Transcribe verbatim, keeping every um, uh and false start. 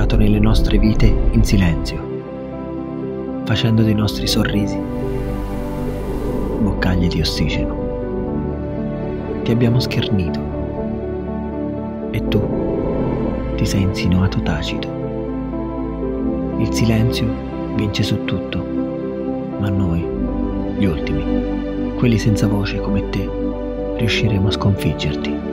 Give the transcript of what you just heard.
entrato nelle nostre vite in silenzio, facendo dei nostri sorrisi boccaglie di ossigeno. Ti abbiamo schernito e tu ti sei insinuato tacito. Il silenzio vince su tutto, ma noi, gli ultimi, quelli senza voce come te, riusciremo a sconfiggerti.